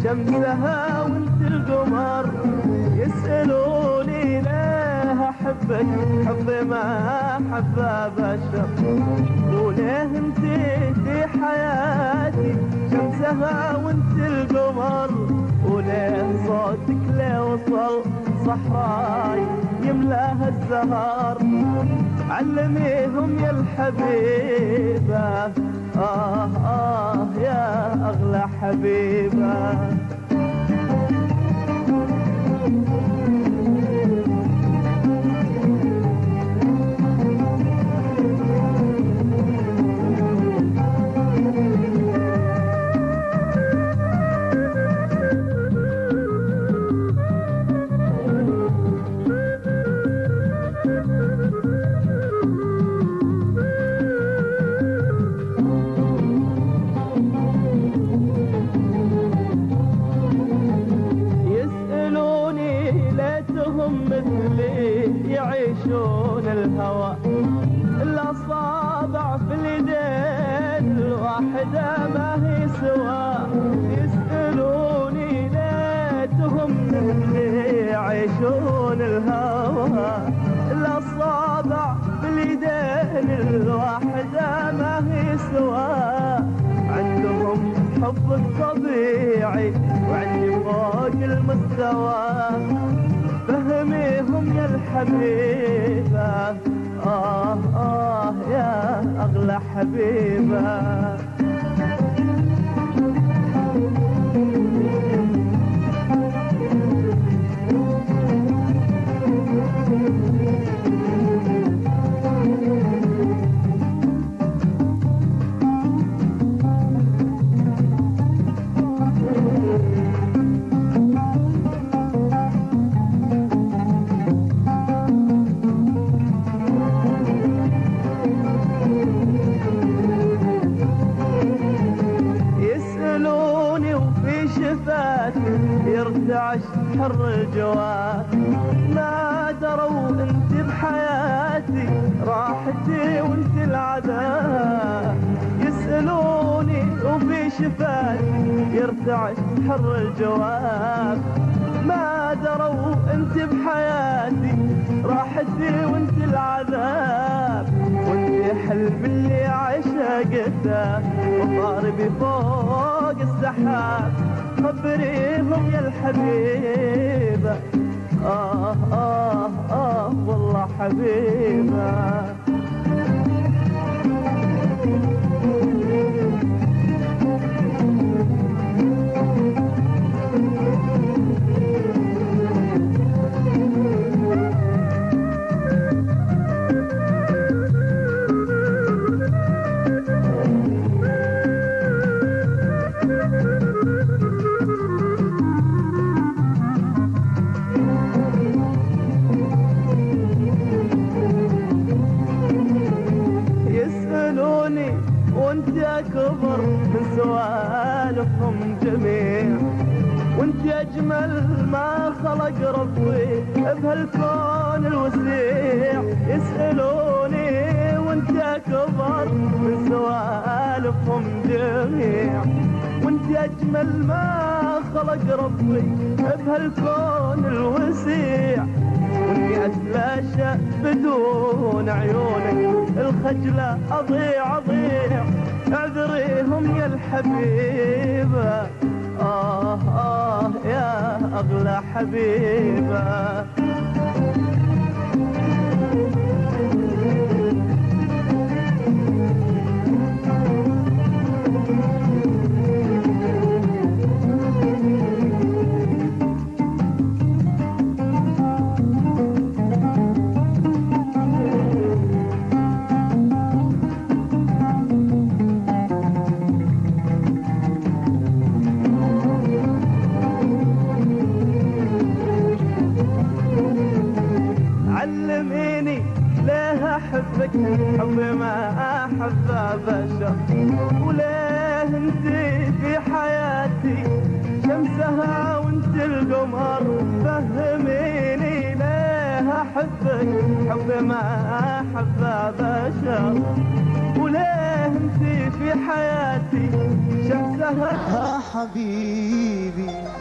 شمسها وانت القمر، يسألوني ليه احبك حب ما حبه بشر، وليه انت في حياتي شمسها وانت القمر، وليه صوتك ليه وصل صحراي يملاها الزهر، علميهم يا الحبيبة يا أغلى حبيبة. يعيشون الهوى الأصابع في اليدين الواحدة ما هي سوا، يسألوني ليتهم مثلي يعيشون الهوى الأصابع في اليدين الواحدة ما هي سوا، عندهم حب الطبيعي وعندي فوق المستوى، فهميهم يا الحبيبة يا أغلى حبيبة. يرتعش حر الجواد، ما دروا انت بحياتي راحتي وانت العذاب، يسألوني وفي شفاتي يرتعش حر الجواد، ما دروا انت بحياتي راحتي وانت العذاب، وانت حلم اللي عشقته وطاربي فوق السحاب، خبريهم يا الحبيبة والله حبيبة. وانت اكبر من سوالفهم جميع، وانت اجمل ما خلق ربي بهالكون الوسيع، يسألوني وانت اكبر من سوالفهم جميع، وانت اجمل ما خلق ربي بهالكون الوسيع، واني اتلاشى بدون عيونك الخجلة اضيع اضيع، اعذريهم يا الحبيبة يا اغلى حبيبة. علميني ليه احبك حب ما احب بشر، وليه انت في حياتي شمسها وانت القمر، فهميني ليه احبك حب ما احب بشر، وليه انت في حياتي شمسها ها حبيبي